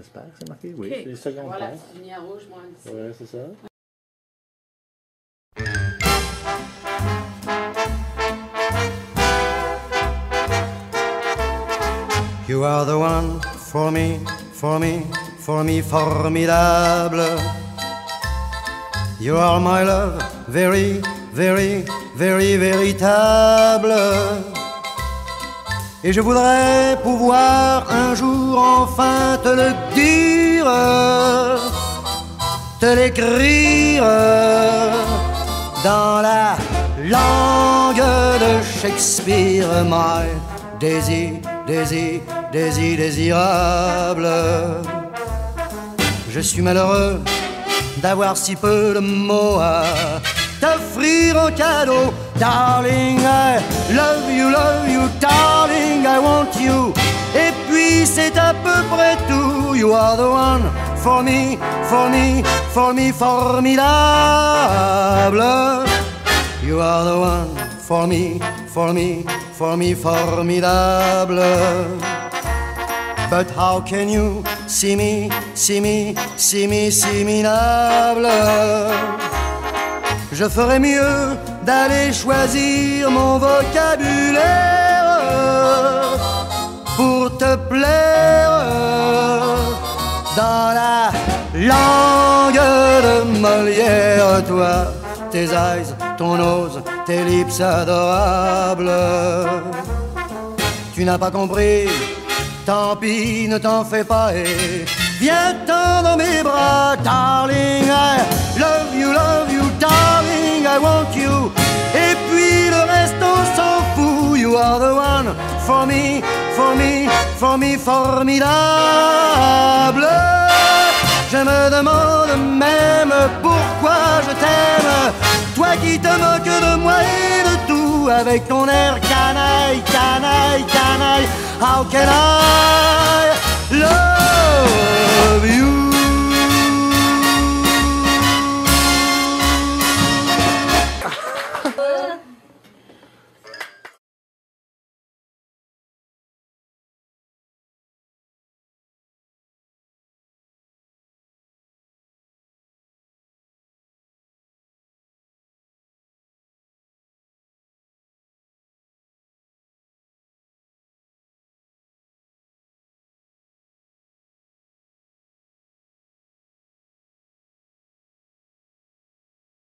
J'espère que c'est marqué. Oui, Okay. c'est les secondes Voilà, paires. c'est lumière rouge, moi, ici. Oui, c'est ça. You are the one for me, for me, for me, formidable. You are my love, very, very, very, véritable. Et je voudrais pouvoir un jour enfin te le dire, te l'écrire dans la langue de Shakespeare. My Daisy, Daisy, Daisy, désirable. Je suis malheureux d'avoir si peu de mots à t'offrir en cadeau. Darling, I love you, darling, I want you. Et puis c'est à peu près tout. You are the one for me, for me, for me, formidable. You are the one for me, for me, for me, formidable. But how can you see me, see me, see me, see me, minable? Je ferais mieux d'aller choisir mon vocabulaire pour te plaire dans la langue de Molière. Toi, tes eyes, ton nose, tes lips adorables. Tu n'as pas compris, tant pis, ne t'en fais pas et viens-t'en dans mes bras. Darling, I love you, darling, I want you. Et puis le reste on s'en fout. You are the one for me, for me, for me, formidable. Je me demande même pourquoi je t'aime, toi qui te moques de moi et de tout, avec ton air canaille, canaille, canaille. How can I love you?